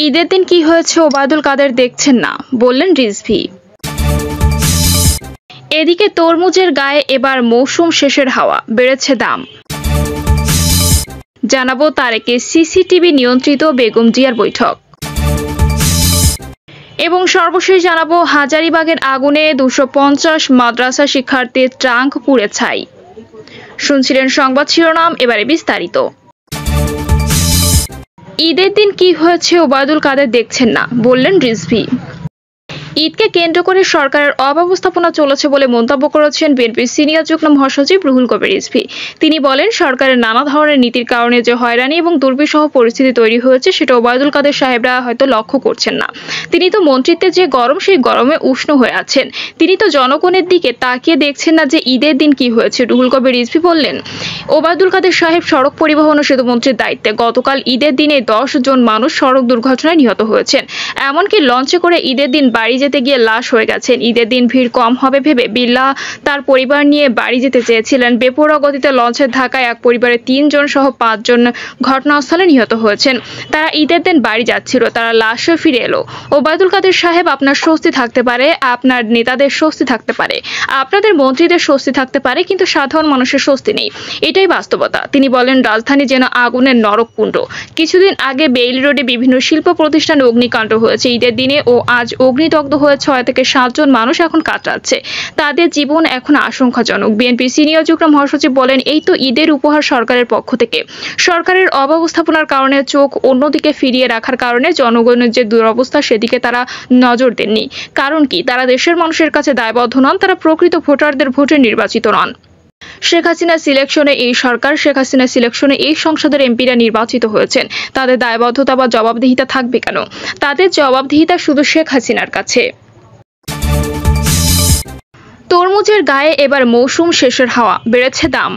ঈদের দিন কি হয়েছে ওবায়দুল কাদের দেখছেন না, বললেন রিজভী। এদিকে তরমুজের গায়ে এবার মৌসুম শেষের হাওয়া, বেড়েছে দাম। জানাবো তারেকে সিসিটিভি নিয়ন্ত্রিত বেগম জিয়ার বৈঠক এবং সর্বশেষ জানাবো হাজারীবাগের আগুনে 250 মাদ্রাসা শিক্ষার্থীর ট্রাঙ্ক পুড়ে ছাই। শুনছিলেন সংবাদ শিরোনাম, এবারে বিস্তারিত। ঈদের দিন কি হয়েছে ওবায়দুল কাদের দেখছেন না, বললেন রিজভী। ঈদকে কেন্দ্র করে সরকারের অব্যবস্থাপনা চলেছে বলে মন্তব্য করেছেন বিএনপির সিনিয়র যুগ্ম মহাসচিব রুহুল কবির রিজভী। তিনি বলেন, সরকারের নানা ধরনের নীতির কারণে যে হয়রানি এবং দুর্বিষহ পরিস্থিতি তৈরি হয়েছে সেটা ওবায়দুল কাদের সাহেবরা হয়তো লক্ষ্য করছেন না। তিনি তো মন্ত্রিত্বে যে গরম, সেই গরমে উষ্ণ হয়ে আছেন। তিনি তো জনগণের দিকে তাকিয়ে দেখছেন না যে ঈদের দিন কি হয়েছে। রুহুল কবির রিজভী বললেন, ওবায়দুল কাদের সাহেব সড়ক পরিবহন ও সেতুমন্ত্রীর দায়িত্বে। গতকাল ঈদের দিনে 10 জন মানুষ সড়ক দুর্ঘটনায় নিহত হয়েছেন। এমনকি লঞ্চে করে ঈদের দিন বাড়ি যেতে গিয়ে লাশ হয়ে গেছেন। ঈদের দিন ভিড় কম হবে ভেবে বিল্লাহ তার পরিবার নিয়ে বাড়ি যেতে চেয়েছিলেন। বেপরোয়া গতিতে লঞ্চের ধাক্কায় এক পরিবারের 3 জন সহ 5 জন ঘটনাস্থলে নিহত হয়েছেন। তারা ঈদের দিন বাড়ি যাচ্ছিল, তারা লাশ ফিরে এলো। ওবায়দুল কাদের সাহেব, আপনার স্বস্তি থাকতে পারে, আপনার নেতাদের স্বস্তি থাকতে পারে, আপনাদের মন্ত্রীদের স্বস্তি থাকতে পারে, কিন্তু সাধারণ মানুষের স্বস্তি নেই। এটাই বাস্তবতা। তিনি বলেন, রাজধানী যেন আগুনের নরককুণ্ড। কিছুদিন আগে বেইলি রোডে বিভিন্ন শিল্প প্রতিষ্ঠানে অগ্নিকাণ্ড হয়েছে। ঈদের দিনে ও আজ অগ্নিদগ্ধ হয়ে 6 থেকে 7 জন মানুষ এখন কাতরাচ্ছে। তাদের জীবন এখন আশঙ্কাজনক। বিএনপির সিনিয়র যুগ্ম মহাসচিব বলেন, এই তো ঈদের উপহার সরকারের পক্ষ থেকে। সরকারের অব্যবস্থাপনার কারণে, চোখ অন্যদিকে ফিরিয়ে রাখার কারণে জনগণের যে দুরবস্থা সেদিকে তারা নজর দেননি। কারণ কি? তারা দেশের মানুষের কাছে দায়বদ্ধ নন, তারা প্রকৃত ভোটারদের ভোটে নির্বাচিত নন। শেখ হাসিনা সিলেকশনে এই সরকার, শেখ হাসিনা সিলেকশনে এই সংসদের এমপিরা নির্বাচিত হয়েছেন। তাদের দায়বদ্ধতা বা জবাবদিহিতা থাকবে কেন? তাদের জবাবদিহিতা শুধু শেখ হাসিনার কাছে। তরমুজের গায়ে এবার মৌসুম শেষের হাওয়া, বেড়েছে দাম।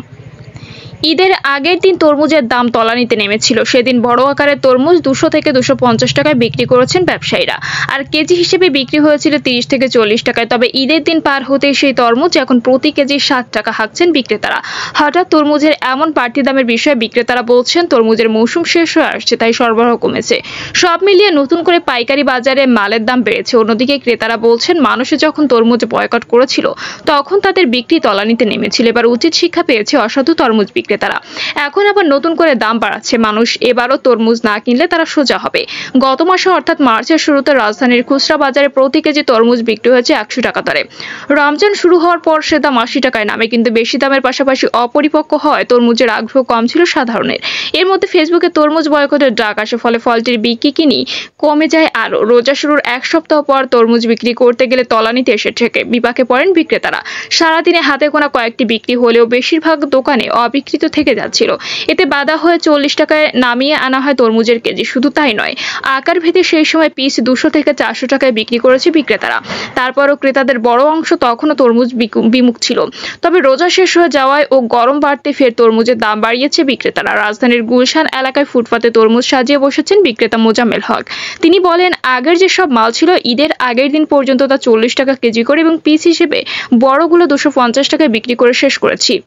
ঈদের আগের দিন তরমুজের দাম তলানিতে নেমেছিল। সেদিন বড় আকারের তরমুজ 200 থেকে 250 টাকায় বিক্রি করেছেন ব্যবসায়ীরা, আর কেজি হিসেবে বিক্রি হয়েছিল 30 থেকে 40 টাকায়। তবে ঈদের দিন পার হতে সেই তরমুজ এখন প্রতি কেজি 60 টাকা হাঁকছেন বিক্রেতারা। হঠাৎ তরমুজের এমন বাড়তি দামের বিষয়ে বিক্রেতারা বলছেন, তরমুজের মৌসুম শেষ হয়ে আসছে, তাই সরবরাহ কমেছে। সব মিলিয়ে নতুন করে পাইকারি বাজারে মালের দাম বেড়েছে। অন্যদিকে ক্রেতারা বলছেন, মানুষ যখন তরমুজ বয়কট করেছিল তখন তাদের বিক্রি তলানিতে নেমেছিল। এবার উচিত শিক্ষা পেয়েছে অসাধু তরমুজ বিক্রেতারা। এখন আবার নতুন করে দাম বাড়াচ্ছে। মানুষ এবারও তরমুজ না কিনলে তারা সোজা হবে। গত মাসে অর্থাৎ মার্চের শুরুতে রাজধানীর খুচরা বাজারে প্রতি কেজি তরমুজ বিক্রি হয়েছে 100 টাকা দরে। রমজান শুরু হওয়ার পর সে দাম 80 টাকায় নামে, কিন্তু বেশি দামের পাশাপাশি অপরিপক্ক হয় তরমুজের আগ্রহ কম ছিল সাধারণের। এর মধ্যে ফেসবুকে তরমুজ বয়কটের ডাক আসে, ফলে ফলটির বিক্রি কিনি কমে যায় আরো। রোজা শুরুর 1 সপ্তাহ পর তরমুজ বিক্রি করতে গেলে তলানিতে এসে ঠেকে, বিপাকে পড়েন বিক্রেতারা। সারাদিনে হাতে গোনা কয়েকটি বিক্রি হলেও বেশিরভাগ দোকানে অবিকৃত থেকে যাচ্ছিল। এতে বাধা হয়ে 40 টাকায় নামিয়ে আনা হয় তরমুজের কেজি। শুধু তাই নয়, আকার ভেদে সেই সময় পিস 200 থেকে 400 টাকায় বিক্রি করেছে বিক্রেতারা। তারপরও ক্রেতাদের বড় অংশ তখনও তরমুজ বিমুখ ছিল। তবে রোজা শেষ হয়ে যাওয়ায় ও গরম বাড়তে ফের তরমুজের দাম বাড়িয়েছে বিক্রেতারা। রাজধানীর গুলশান এলাকায় ফুটপাতে তরমুজ সাজিয়ে বসেছেন বিক্রেতা মোজাম্মেল হক। তিনি বলেন, আগের যেসব মাল ছিল ঈদের আগের দিন পর্যন্ত তা 40 টাকা কেজি করে এবং পিস হিসেবে বড়গুলো 250 টাকায় বিক্রি করে শেষ করেছি।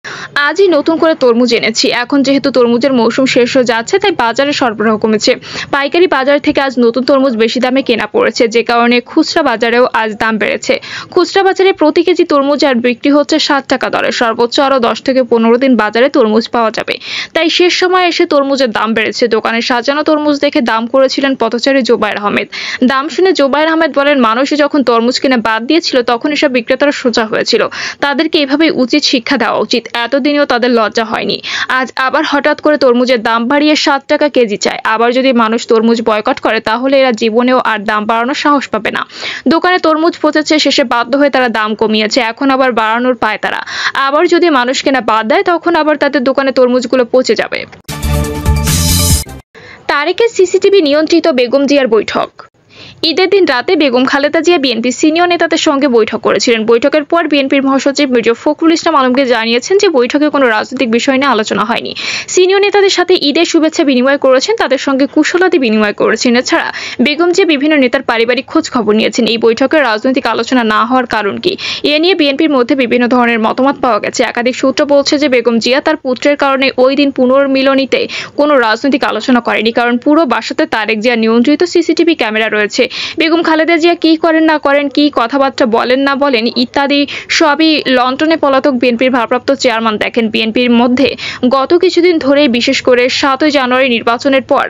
আজই নতুন করে তরমুজ এনেছি। এখন যেহেতু তরমুজের মৌসুম শেষ হয়ে যাচ্ছে, তাই বাজারে সরবরাহ কমেছে। পাইকারি বাজার থেকে আজ নতুন তরমুজ বেশি দামে কেনা পড়েছে, যে কারণে খুচরা বাজারেও আজ দাম বেড়েছে। খুচরা বাজারে প্রতি কেজি তরমুজ আর বিক্রি হচ্ছে 60 টাকা দরে। সর্বোচ্চ আরো 10 থেকে 15 দিন বাজারে তরমুজ পাওয়া যাবে, তাই শেষ সময় এসে তরমুজের দাম বেড়েছে। দোকানে সাজানো তরমুজ দেখে দাম করেছিলেন পথচারী জোবায়ের আহমেদ। দাম শুনে জোবায়ের আহমেদ বলেন, মানুষ যখন তরমুজ কিনে বাদ দিয়েছিল তখন এসব বিক্রেতারা সোজা হয়েছিল। তাদেরকে এভাবেই উচিত শিক্ষা দেওয়া উচিত। এতদিনেও তাদের লজ্জা হয়নি। আজ আবার হঠাৎ করে তরমুজের দাম বাড়িয়ে 7 টাকা কেজি চায়। আবার যদি মানুষ তরমুজ বয়কট করে তাহলে এরা জীবনেও আর দাম বাড়ানোর সাহস পাবে না। দোকানে তরমুজ পচেছে, শেষে বাধ্য হয়ে তারা দাম কমিয়েছে, এখন আবার বাড়ানোর পায় তারা। আবার যদি মানুষ কেনা বাদ দেয় তখন আবার তাদের দোকানে তরমুজগুলো পচে যাবে। তারেকের সিসিটিভি নিয়ন্ত্রিত বেগম জিয়ার বৈঠক। ঈদের দিন রাতে বেগম খালেদা জিয়া বিএনপির সিনিয়র নেতাদের সঙ্গে বৈঠক করেছিলেন। বৈঠকের পর বিএনপির মহাসচিব মির্জা ফখরুল ইসলাম আলমকে জানিয়েছেন যে বৈঠকে কোনো রাজনৈতিক বিষয় নিয়ে আলোচনা হয়নি। সিনিয়র নেতাদের সাথে ঈদের শুভেচ্ছা বিনিময় করেছেন, তাদের সঙ্গে কুশলাদি বিনিময় করেছেন। এছাড়া বেগম জিয়া বিভিন্ন নেতার পারিবারিক খোঁজ খবর নিয়েছেন। এই বৈঠকে রাজনৈতিক আলোচনা না হওয়ার কারণ কি, এ নিয়ে বিএনপির মধ্যে বিভিন্ন ধরনের মতামত পাওয়া গেছে। একাধিক সূত্র বলছে যে বেগম জিয়া তার পুত্রের কারণে ওই দিন পুনর্মিলনীতে কোনো রাজনৈতিক আলোচনা করেনি, কারণ পুরো বাসাতে তারেক জিয়া নিয়ন্ত্রিত সিসিটিভি ক্যামেরা রয়েছে। বেগম খালেদা জিয়া কি করেন না করেন, কি কথাবার্তা বলেন না বলেন ইত্যাদি সবই লন্ডনে পলাতক বিএনপির ভারপ্রাপ্ত চেয়ারম্যান দেখেন। বিএনপির মধ্যে গত কিছুদিন ধরেই, বিশেষ করে 7 জানুয়ারি নির্বাচনের পর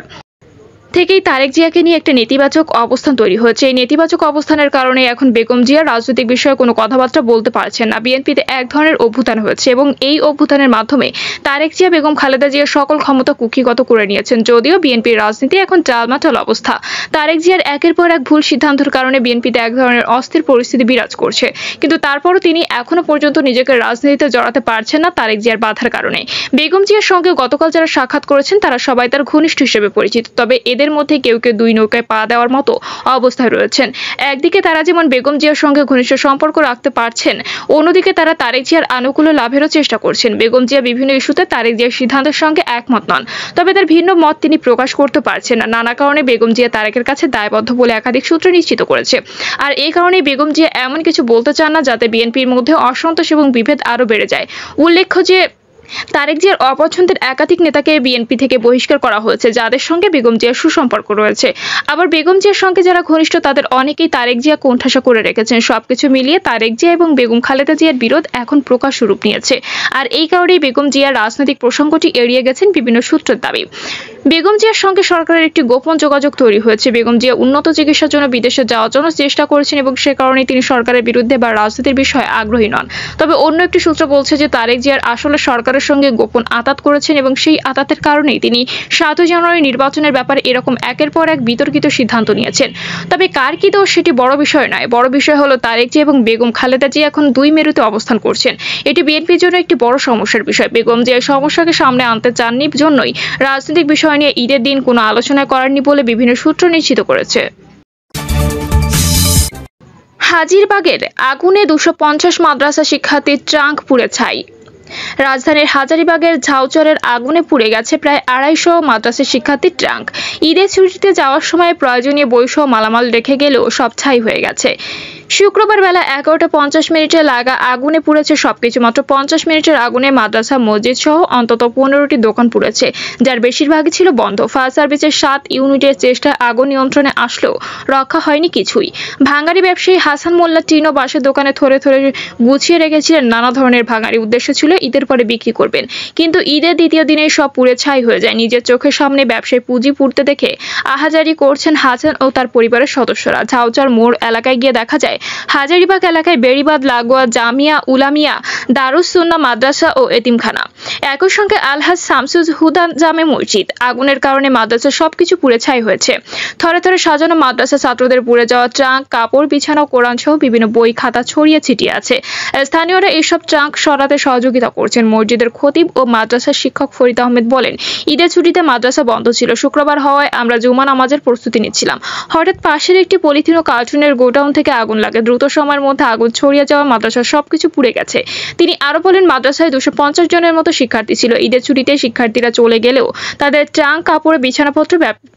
থেকেই তারেক জিয়াকে নিয়ে একটা নেতিবাচক অবস্থান তৈরি হয়েছে। এই নেতিবাচক অবস্থানের কারণে এখন বেগম জিয়া রাজনৈতিক বিষয়ে কোনো কথাবার্তা বলতে পারছেন না। বিএনপিতে এক ধরনের অভ্যুত্থান হয়েছে এবং এই অভ্যুত্থানের মাধ্যমে তারেক জিয়া বেগম খালেদা জিয়ার সকল ক্ষমতা কুক্ষিগত করে নিয়েছেন। যদিও বিএনপির রাজনীতি এখন টালমাটাল অবস্থা। তারেক জিয়ার একের পর এক ভুল সিদ্ধান্তের কারণে বিএনপিতে এক ধরনের অস্থির পরিস্থিতি বিরাজ করছে, কিন্তু তারপরও তিনি এখনো পর্যন্ত নিজেকে রাজনীতিতে জড়াতে পারছেন না তারেক জিয়ার বাধার কারণে। বেগম জিয়ার সঙ্গে গতকাল যারা সাক্ষাৎ করেছেন তারা সবাই তার ঘনিষ্ঠ হিসেবে পরিচিত, তবে এদের মধ্যে কেউ কেউ দুই নৌকায় পা দেওয়ার মতো অবস্থায় রয়েছেন। একদিকে তারা যেমন বেগম জিয়ার সঙ্গে ঘনিষ্ঠ সম্পর্ক রাখতে পারছেন, অন্যদিকে তারা তারেক জিয়ার আনুকূল্য লাভেরও চেষ্টা করছেন। বেগম জিয়া বিভিন্ন ইস্যুতে তারেক জিয়ার সিদ্ধান্তের সঙ্গে একমত নন, তবে তার ভিন্ন মত তিনি প্রকাশ করতে পারছেন না। নানা কারণে বেগম জিয়া তারেকের কাছে দায়বদ্ধ বলে একাধিক সূত্র নিশ্চিত করেছে। আর এই কারণেই বেগম জিয়া এমন কিছু বলতে চান না যাতে বিএনপির মধ্যে অসন্তোষ এবং বিভেদ আরও বেড়ে যায়। উল্লেখ্য যে তারেক জিয়ার অপছন্দের একাধিক নেতাকে বিএনপি থেকে বহিষ্কার করা হয়েছে, যাদের সঙ্গে বেগম জিয়ার সুসম্পর্ক রয়েছে। আবার বেগম জিয়ার সঙ্গে যারা ঘনিষ্ঠ তাদের অনেকেই তারেক জিয়া কোণঠাসা করে রেখেছেন। সবকিছু মিলিয়ে তারেক জিয়া এবং বেগম খালেদা জিয়ার বিরোধ এখন প্রকাশ রূপ নিয়েছে। আর এই কারণেই বেগম জিয়ার রাজনৈতিক প্রসঙ্গটি এড়িয়ে গেছেন বিভিন্ন সূত্রের দাবি। বেগম জিয়ার সঙ্গে সরকারের একটি গোপন যোগাযোগ তৈরি হয়েছে। বেগম জিয়া উন্নত চিকিৎসার জন্য বিদেশে যাওয়ার জন্য চেষ্টা করেছেন এবং সে কারণে তিনি সরকারের বিরুদ্ধে বা রাজনীতির বিষয়ে আগ্রহী নন। তবে অন্য একটি সূত্র বলছে যে তারেক জিয়ার আসলে সরকারের সঙ্গে গোপন আতাত করেছেন এবং সেই আতাতের কারণেই তিনি 7 জানুয়ারি নির্বাচনের ব্যাপারে এরকম একের পর এক বিতর্কিত সিদ্ধান্ত নিয়েছেন। তবে কার কি দোষ সেটি বড় বিষয় নয়, বড় বিষয় হলো তারেক জিয়া এবং বেগম খালেদা জিয়া এখন দুই মেরুতে অবস্থান করছেন। এটি বিএনপির জন্য একটি বড় সমস্যার বিষয়। বেগম জিয়া সমস্যাকে সামনে আনতে চাননি জন্যই রাজনৈতিক বিষয় নিয়ে ঈদের দিন কোনো আলোচনা করেননি বলে বিভিন্ন সূত্র নিশ্চিত করেছে। হাজিরবাগের আগুনে 250 মাদ্রাসা শিক্ষার্থীর ট্রাঙ্ক পুড়ে ছাই। রাজধানীর হাজারীবাগের ঝাউচরের আগুনে পুড়ে গেছে প্রায় 250 মাদ্রাসা শিক্ষার্থীর ট্রাঙ্ক। ঈদের ছুটিতে যাওয়ার সময় প্রয়োজনীয় বইসহ মালামাল রেখে গেলেও সব ছাই হয়ে গেছে। শুক্রবার বেলা 11:50 লাগা আগুনে পুড়েছে সবকিছু। মাত্র 50 মিনিটের আগুনে মাদ্রাসা, মসজিদ সহ অন্তত 15টি দোকান পুড়েছে, যার বেশিরভাগই ছিল বন্ধ। ফায়ার সার্ভিসের 7 ইউনিটের চেষ্টায় আগুন নিয়ন্ত্রণে আসলেও রক্ষা হয়নি কিছুই। ভাঙাড়ি ব্যবসায়ী হাসান মোল্লা টিনো বাসের দোকানে থরে থরে গুছিয়ে রেখেছিলেন নানা ধরনের ভাঙাড়ি। উদ্দেশ্য ছিল ঈদের পরে বিক্রি করবেন, কিন্তু ঈদের দ্বিতীয় দিনেই সব পুড়ে ছাই হয়ে যায়। নিজের চোখের সামনে ব্যবসায় পুঁজি পুড়তে দেখে আহাজারি করছেন হাসান ও তার পরিবারের সদস্যরা। ঝাউচর মোড় এলাকায় গিয়ে দেখা যায় হাজারীবাগ এলাকায় বেড়িবাঁধ লাগোয়া জামিয়া উলামিয়া দারুস সুন্নাহ মাদ্রাসা ও এতিমখানা, একই সঙ্গে আলহাজ শামসুল হুদা জামে মসজিদ। আগুনের কারণে মাদ্রাসার সবকিছু পুড়ে ছাই হয়েছে। থরে থরে সাজানো মাদ্রাসা, ছাত্রদের পুড়ে যাওয়া ট্রাঙ্ক, কাপড় বিছানো, কোরআন সহ বিভিন্ন বই খাতা ছড়িয়ে ছিটিয়ে আছে। স্থানীয়রা এইসব ট্রাঙ্ক সরাতে সহযোগিতা করছেন। মসজিদের খতিব ও মাদ্রাসার শিক্ষক ফরিদ আহমেদ বলেন, ঈদের ছুটিতে মাদ্রাসা বন্ধ ছিল। শুক্রবার হওয়ায় আমরা জুমা নামাজের প্রস্তুতি নিচ্ছিলাম। হঠাৎ পাশের একটি পলিথিন ও কার্টুনের গোডাউন থেকে আগুন লাগে। দ্রুত সময়ের মধ্যে আগুন ছড়িয়ে যাওয়া মাদ্রাসার সবকিছু পুড়ে গেছে। তিনি আরো বলেন, মাদ্রাসায় 250 জনের মতো শিক্ষার্থী ছিল। ঈদের ছুটিতে শিক্ষার্থীরা চলে গেলেও তাদের ট্রাঙ্ক, কাপড়, বিছানাপত্র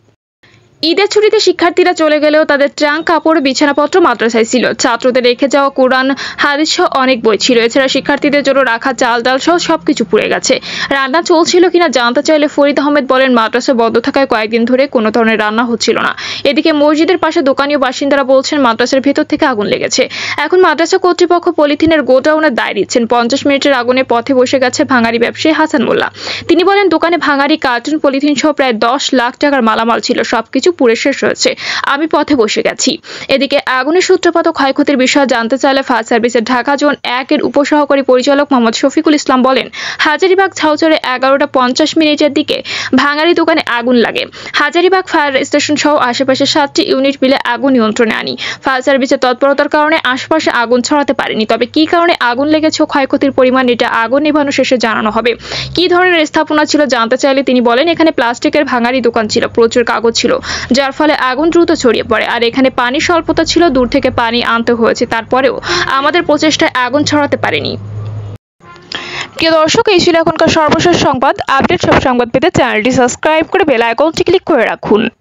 মাদ্রাসায় ছিল। ছাত্রদের রেখে যাওয়া কোরআন, হাদিস সহ অনেক বই ছিল। এছাড়া শিক্ষার্থীদের জন্য রাখা চাল ডাল সহ সবকিছু পুড়ে গেছে। রান্না চলছিল কিনা জানতে চাইলে ফরিদ আহমেদ বলেন, মাদ্রাসা বন্ধ থাকায় কয়েকদিন ধরে কোনো ধরনের রান্না হচ্ছিল না। এদিকে মসজিদের পাশে দোকানি ও বাসিন্দারা বলছেন মাদ্রাসার ভেতর থেকে আগুন লেগেছে। এখন মাদ্রাসা কর্তৃপক্ষ পলিথিনের গোডাউনের দায় দিচ্ছেন। 50 মিনিটের আগুনে পথে বসে গেছে ভাঙাড়ি ব্যবসায়ী হাসান মোল্লা। তিনি বলেন, দোকানে ভাঙাড়ি, কার্টুন, পলিথিন সহ প্রায় 10 লাখ টাকার মালামাল ছিল। সবকিছু পুড়ে শেষ হয়েছে। আমি পথে বসে গেছি। এদিকে আগুনের সূত্রপাত ও ক্ষয়ক্ষতির বিষয়ে জানতে চাইলে ফায়ার সার্ভিসের ঢাকা জোন 1 এর উপসহকারী পরিচালক মোহাম্মদ শফিকুল ইসলাম বলেন, হাজারীবাগ ঝাউচরে 11:50 দিকে ভাঙাড়ি দোকানে আগুন লাগে। হাজারীবাগ ফায়ার স্টেশন সহ আশেপাশে 7টি ইউনিট মিলে আগুন নিয়ন্ত্রণে আনি। ফায়ার সার্ভিসের তৎপরতার কারণে আশপাশে আগুন ছড়াতে পারেনি। তবে কি কারণে আগুন লেগেছে ও ক্ষয়ক্ষতির পরিমাণ এটা আগুন নেভানো শেষে জানানো হবে। কি ধরনের স্থাপনা ছিল জানতে চাইলে তিনি বলেন, এখানে প্লাস্টিকের ভাঙাড়ি দোকান ছিল, প্রচুর কাগজ ছিল। যার ফলে আগুন দ্রুত ছড়িয়ে পড়ে। আর এখানে পানি স্বল্পতা ছিল, দূর থেকে পানি আনতে হয়েছে, তারপরেও আমাদের প্রচেষ্টায় আগুন ছড়াতে পারেনি। প্রিয় দর্শক, এই ছিল এখনকার সর্বশেষ সংবাদ। আপডেট সব সংবাদ পেতে চ্যানেলটি সাবস্ক্রাইব করে বেল আইকনটি ক্লিক করে রাখুন।